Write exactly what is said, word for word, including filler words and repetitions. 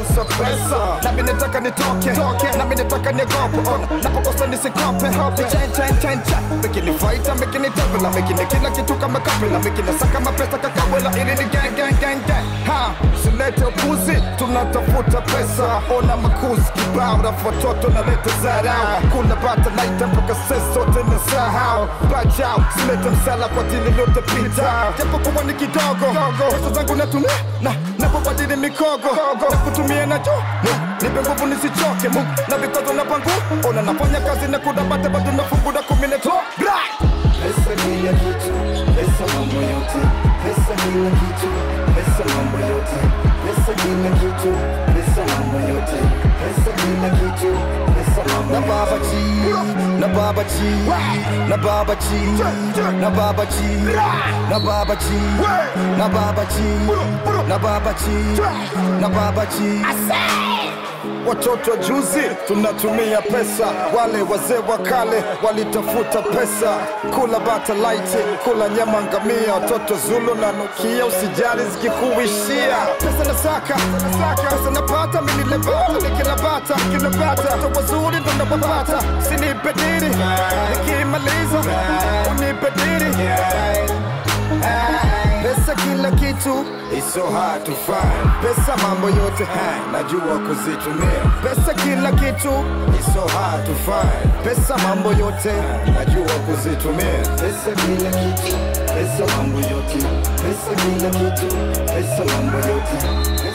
uso pesa. Na mimi nataka nitoke, na mimi nataka niogope. Ona, napokosa nisikope. Chain chain chain chain. Making fighter, making it double, making kila kitu kama kabla, making saka mapesa kakawela ili ni gang gang gang gang. Ha, silete upuzi, tunatafuta pesa. Ona makuzi kibao, rafu watoto na leta zarau. Kuna bata naita mpaka sasa sote na sahau. Bajau, silete msala kwa tili yote pita. Japo kuwa ni kidogo, pesa zangu natumia na napobadili mikogo. Na kutumia na juu, nipe nguvu nisichoke. Na vikazo na pangu, ona nafanya kazi na kudabate bado na fungu na kumi na to. Pesa kila kitu, pesa mambo yote. Pesa kila kitu, pesa mambo yote. Pesa kila kitu, pesa mambo yote. Pesa kila kitu, pesa mambo yote. Na baba chi, na baba chi, na baba chi, na baba chi, na baba chi, na baba chi, na baba chi, na baba chi. Watoto juzi tunatumia pesa, wale wazee wa kale walitafuta pesa. Kula bata light, kula nyama ngamia, watoto Zulu na nukia, usijali zikikuishia. Pesa nasaka, pesa napata, mimi lebata, nikila bata, nikila bata. Watoto wazuri ndo napapata, sinipe diri, nikimaliza unipe diri. Pesa kila kitu, it's so hard to find. pesa mambo yote, najua kuzitumia. pesa kila kitu, It's so hard to find. pesa mambo yote, najua kuzitumia. Pesa kila kitu, pesa mambo yote. Pesa kila kitu, pesa mambo yote.